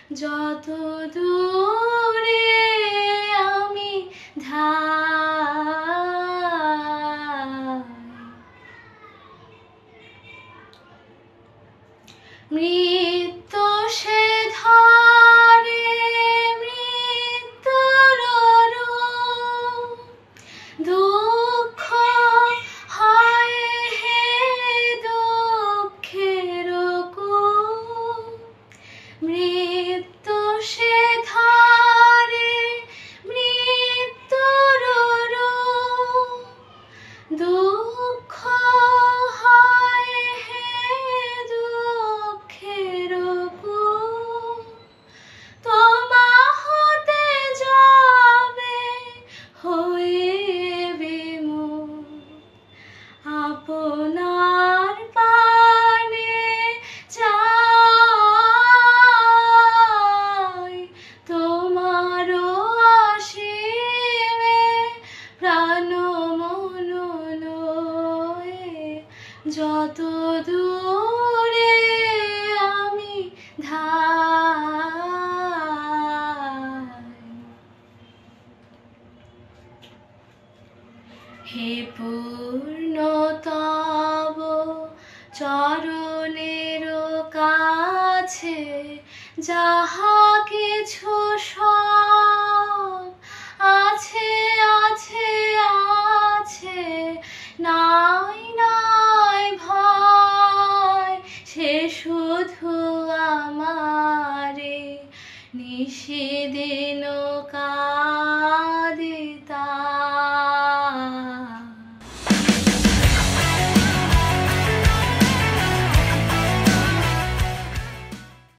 যত দূরে আমি ধাই, মৃত্যু সে ধরে মৃত্যুর রূপ, দুঃখ হয় হে দুঃখের কূপ, মৃত্যু সে ধরে মৃত্যুর রূপ, দুঃখ হয় হে দুঃখের কূপ, তোমা হতে যাবে হয়ে বিমুখ, আপনার পানে চাই, তোমারও আসিবে প্রাণ মন লয়ে, যত দূরে আমি ধাই। হে পূর্ণতব চরণের কাছে যাহা কিছু সব আছে আছে আছে, নাই নাই ভয়, সে শুধু আমারে নিশিদিন